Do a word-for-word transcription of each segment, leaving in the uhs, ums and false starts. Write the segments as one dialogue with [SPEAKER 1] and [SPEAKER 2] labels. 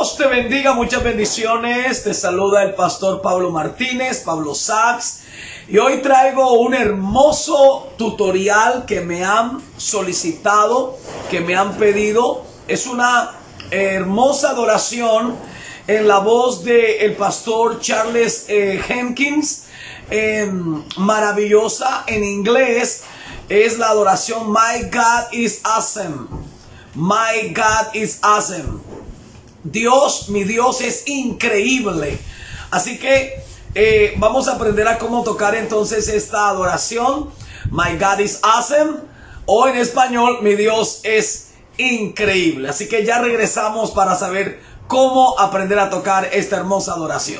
[SPEAKER 1] Dios te bendiga, muchas bendiciones. Te saluda el pastor Pablo Martínez, Pablo Sachs. Y hoy traigo un hermoso tutorial que me han solicitado, que me han pedido. Es una hermosa adoración en la voz del pastor Charles eh, Jenkins. Eh, maravillosa en inglés. Es la adoración My God is Awesome. My God is Awesome. Dios, mi Dios es increíble. Así que eh, vamos a aprender a cómo tocar entonces esta adoración. My God is Awesome. O en español, mi Dios es increíble. Así que ya regresamos para saber cómo aprender a tocar esta hermosa adoración.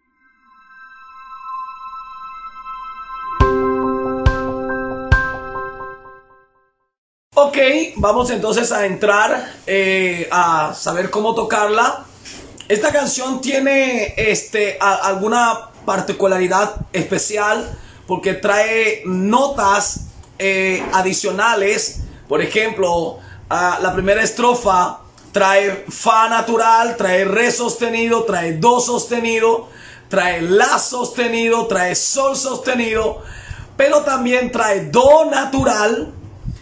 [SPEAKER 1] Ok, vamos entonces a entrar eh, a saber cómo tocarla. Esta canción tiene este, a, alguna particularidad especial porque trae notas eh, adicionales. Por ejemplo, a la primera estrofa trae fa natural, trae re sostenido, trae do sostenido, trae la sostenido, trae sol sostenido, pero también trae do natural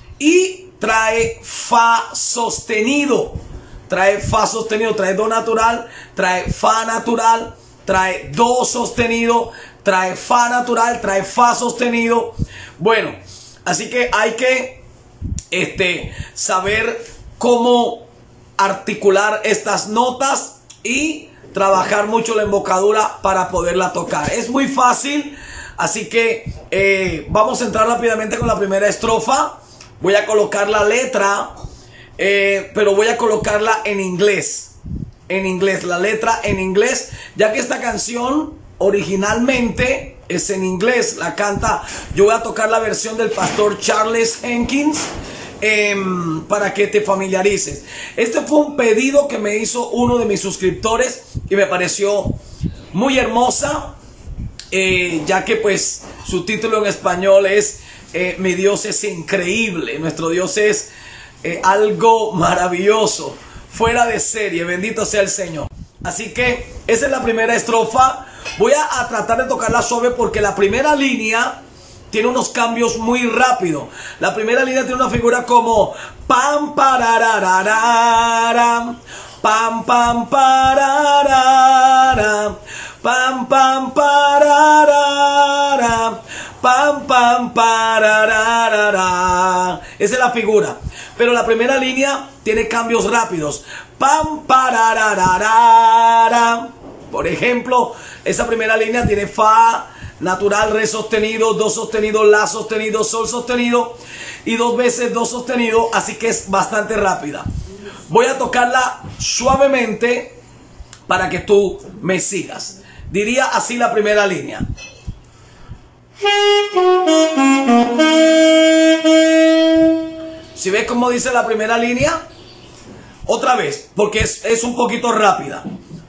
[SPEAKER 1] y trae fa sostenido. Trae fa sostenido, trae do natural, trae fa natural, trae do sostenido, trae fa natural, trae fa sostenido. Bueno, así que hay que este, saber cómo articular estas notas y trabajar mucho la embocadura para poderla tocar. Es muy fácil, así que eh, vamos a entrar rápidamente con la primera estrofa. Voy a colocar la letra, eh, pero voy a colocarla en inglés. En inglés, la letra en inglés, ya que esta canción originalmente es en inglés. La canta, yo voy a tocar la versión del pastor Charles Jenkins eh, para que te familiarices. Este fue un pedido que me hizo uno de mis suscriptores y me pareció muy hermosa, eh, ya que pues su título en español es Eh, mi Dios es increíble. Nuestro Dios es eh, algo maravilloso, fuera de serie. Bendito sea el Señor. Así que esa es la primera estrofa. Voy a, a tratar de tocarla suave porque la primera línea tiene unos cambios muy rápidos. La primera línea tiene una figura como pam parararararam, pam pam pararararam, pam pam pararararam, pam pam parararara. Esa es la figura. Pero la primera línea tiene cambios rápidos. Pam parararara. Por ejemplo, esa primera línea tiene fa natural, re sostenido, do sostenido, la sostenido, sol sostenido y dos veces do sostenido. Así que es bastante rápida. Voy a tocarla suavemente para que tú me sigas. Diría así la primera línea. ¿Si ves cómo dice la primera línea? Otra vez, porque es, es un poquito rápida.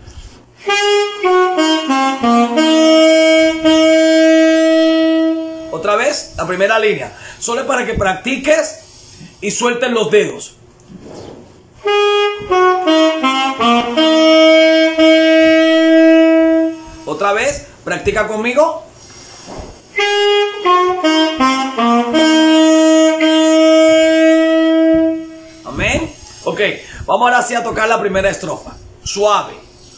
[SPEAKER 1] Otra vez, la primera línea. Solo es para que practiques y sueltes los dedos. Otra vez, practica conmigo. Amén. Ok, vamos ahora sí a tocar la primera estrofa. Suave.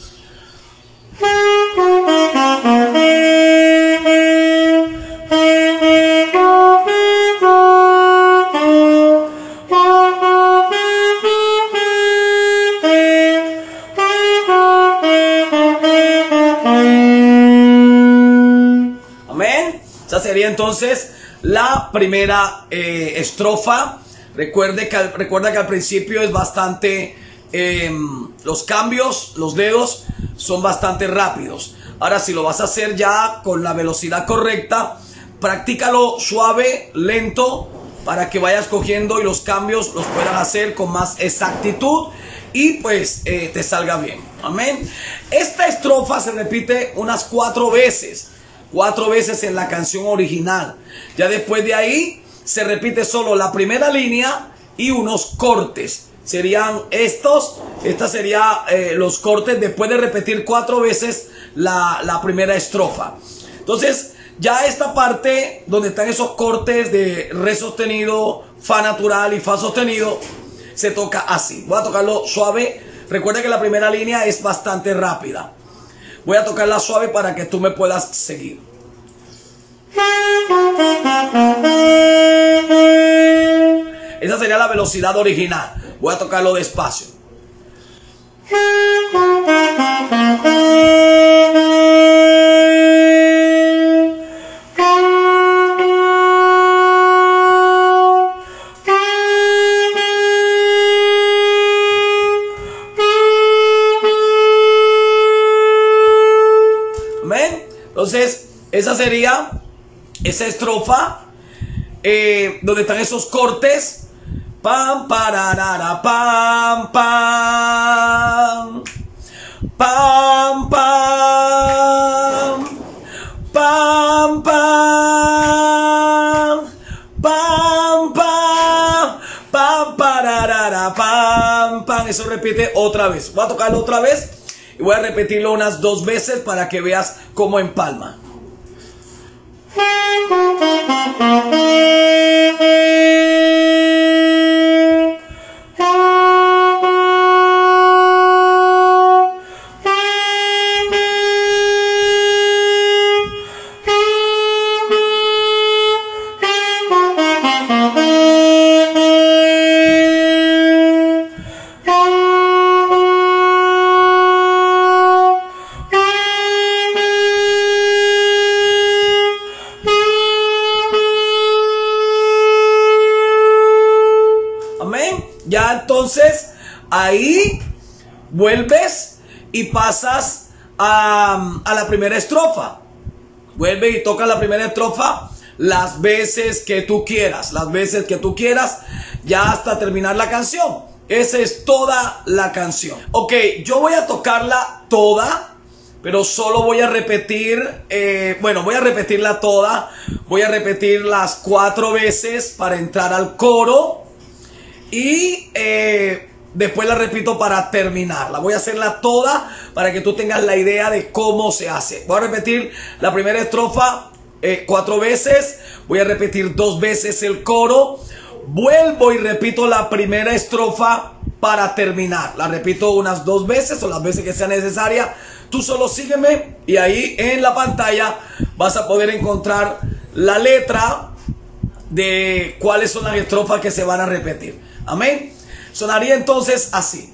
[SPEAKER 1] Amén. Esa sería entonces la primera eh, estrofa. Recuerde que, recuerda que al principio es bastante, eh, los cambios, los dedos son bastante rápidos. Ahora si lo vas a hacer ya con la velocidad correcta, practícalo suave, lento, para que vayas cogiendo y los cambios los puedas hacer con más exactitud y pues eh, te salga bien. Amén. Esta estrofa se repite unas cuatro veces. Cuatro veces en la canción original. Ya después de ahí se repite solo la primera línea y unos cortes. serían estos. Esta sería eh, los cortes después de repetir cuatro veces la, la primera estrofa. Entonces ya esta parte donde están esos cortes de re sostenido, fa natural y fa sostenido, se toca así. Voy a tocarlo suave. Recuerda que la primera línea es bastante rápida. Voy a tocarla suave para que tú me puedas seguir. Esa sería la velocidad original. Voy a tocarlo despacio. Amén. Entonces, esa sería esa estrofa eh, donde están esos cortes. Pam, pararara, pam, pam. Pam, pam. Pam, pam. Pam, pam. Pam, pararara, pam, pam. Eso repite otra vez. Voy a tocarlo otra vez y voy a repetirlo unas dos veces para que veas cómo empalma. Ya entonces ahí vuelves y pasas a, a la primera estrofa. Vuelve y toca la primera estrofa las veces que tú quieras. Las veces que tú quieras, ya hasta terminar la canción. Esa es toda la canción. Ok, yo voy a tocarla toda, pero solo voy a repetir, eh, bueno, voy a repetirla toda. Voy a repetir las cuatro veces para entrar al coro. Y eh, después la repito para terminarla. Voy a hacerla toda para que tú tengas la idea de cómo se hace. Voy a repetir la primera estrofa eh, cuatro veces. Voy a repetir dos veces el coro. Vuelvo y repito la primera estrofa para terminar. La repito unas dos veces o las veces que sea necesaria. Tú solo sígueme y ahí en la pantalla vas a poder encontrar la letra de cuáles son las estrofas que se van a repetir. Amén. Sonaría entonces así.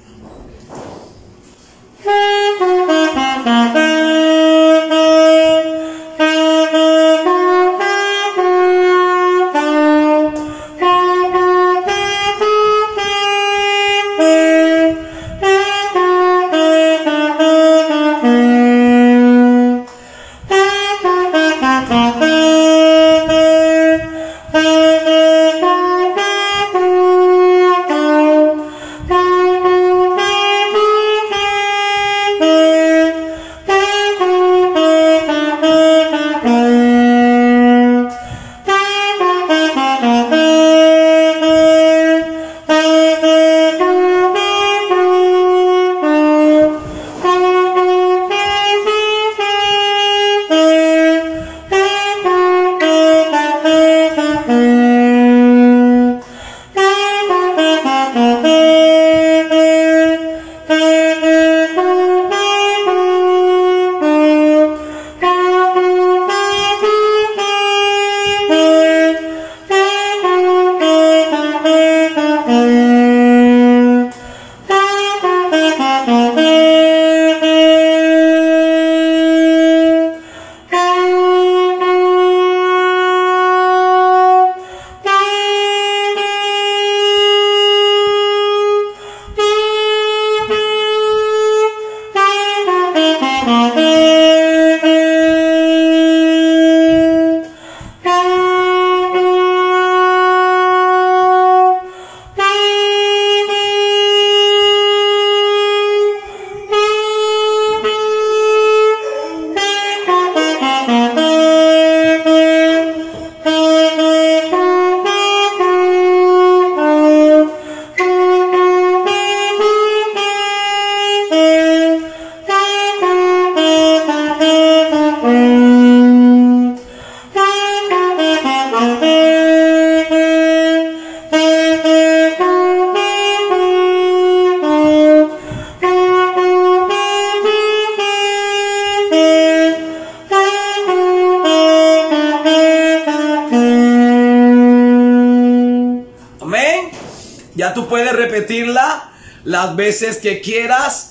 [SPEAKER 1] Ya tú puedes repetirla las veces que quieras,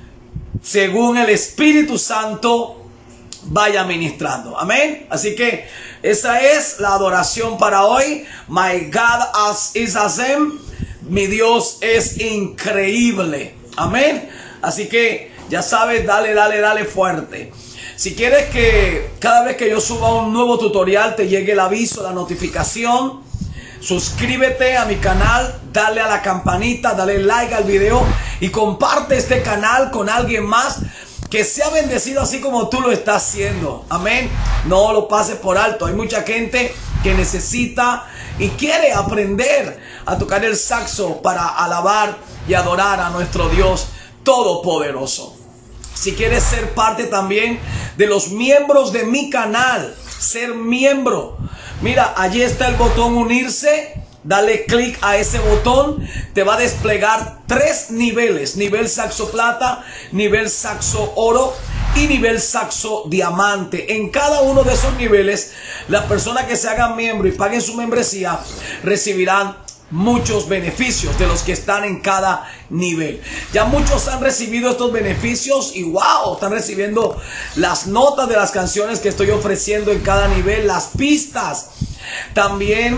[SPEAKER 1] según el Espíritu Santo vaya ministrando. Amén. Así que esa es la adoración para hoy. My God is awesome. Mi Dios es increíble. Amén. Así que ya sabes, dale, dale, dale fuerte. Si quieres que cada vez que yo suba un nuevo tutorial te llegue el aviso, la notificación, suscríbete a mi canal, dale a la campanita, dale like al video y comparte este canal con alguien más que sea bendecido así como tú lo estás haciendo. Amén. No lo pases por alto. Hay mucha gente que necesita y quiere aprender a tocar el saxo para alabar y adorar a nuestro Dios Todopoderoso. Si quieres ser parte también de los miembros de mi canal, ser miembro, mira, allí está el botón unirse. Dale clic a ese botón, te va a desplegar tres niveles: nivel saxo plata, nivel saxo oro y nivel saxo diamante. En cada uno de esos niveles, las personas que se hagan miembro y paguen su membresía recibirán muchos beneficios de los que están en cada nivel. Ya muchos han recibido estos beneficios y wow, están recibiendo las notas de las canciones que estoy ofreciendo en cada nivel, las pistas, también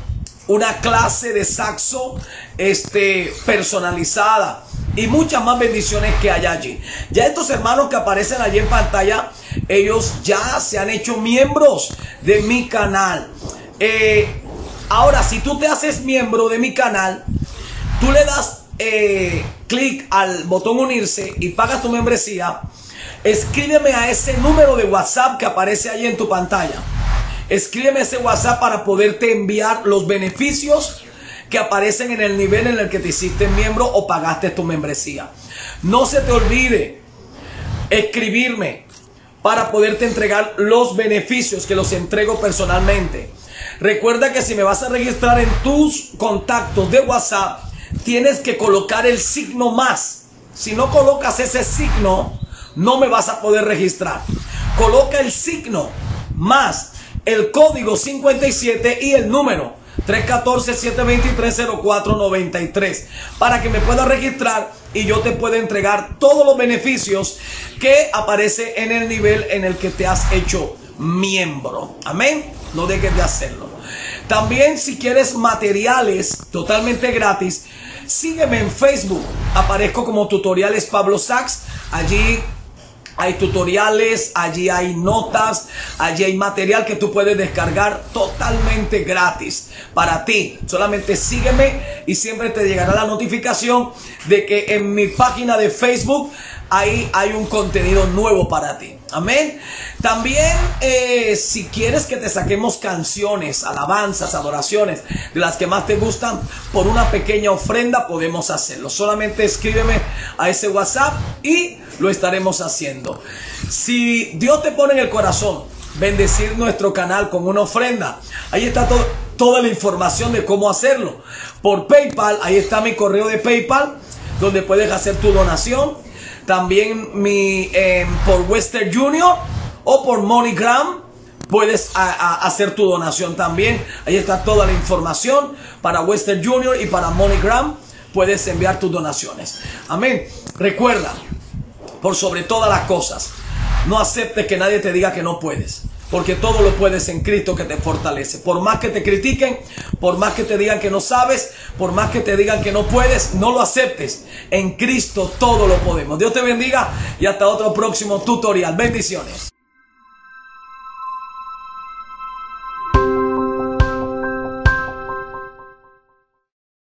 [SPEAKER 1] una clase de saxo este, personalizada y muchas más bendiciones que hay allí. Ya estos hermanos que aparecen allí en pantalla, ellos ya se han hecho miembros de mi canal. Eh, ahora, si tú te haces miembro de mi canal, tú le das eh, clic al botón unirse y pagas tu membresía. Escríbeme a ese número de WhatsApp que aparece ahí en tu pantalla. Escríbeme ese WhatsApp para poderte enviar los beneficios que aparecen en el nivel en el que te hiciste miembro o pagaste tu membresía. No se te olvide escribirme para poderte entregar los beneficios que los entrego personalmente. Recuerda que si me vas a registrar en tus contactos de WhatsApp, tienes que colocar el signo más. Si no colocas ese signo, no me vas a poder registrar. Coloca el signo más, el código cincuenta y siete y el número tres uno cuatro, siete dos tres, cero cuatro nueve tres para que me puedas registrar y yo te pueda entregar todos los beneficios que aparece en el nivel en el que te has hecho miembro. Amén. No dejes de hacerlo. También, si quieres materiales totalmente gratis, sígueme en Facebook. Aparezco como Tutoriales Pablo Sax. Allí hay tutoriales, allí hay notas, allí hay material que tú puedes descargar totalmente gratis para ti. Solamente sígueme y siempre te llegará la notificación de que en mi página de Facebook ahí hay un contenido nuevo para ti. Amén. También eh, si quieres que te saquemos canciones, alabanzas, adoraciones de las que más te gustan por una pequeña ofrenda, podemos hacerlo. Solamente escríbeme a ese WhatsApp y lo estaremos haciendo. Si Dios te pone en el corazón bendecir nuestro canal con una ofrenda, ahí está todo, toda la información de cómo hacerlo. Por PayPal, ahí está mi correo de PayPal donde puedes hacer tu donación. También mi, eh, por Western Junior o por MoneyGram puedes a, a hacer tu donación también. Ahí está toda la información para Western Junior y para MoneyGram. Puedes enviar tus donaciones. Amén. Recuerda, por sobre todas las cosas, no aceptes que nadie te diga que no puedes, porque todo lo puedes en Cristo que te fortalece. Por más que te critiquen, por más que te digan que no sabes, por más que te digan que no puedes, no lo aceptes. En Cristo todo lo podemos. Dios te bendiga y hasta otro próximo tutorial. Bendiciones.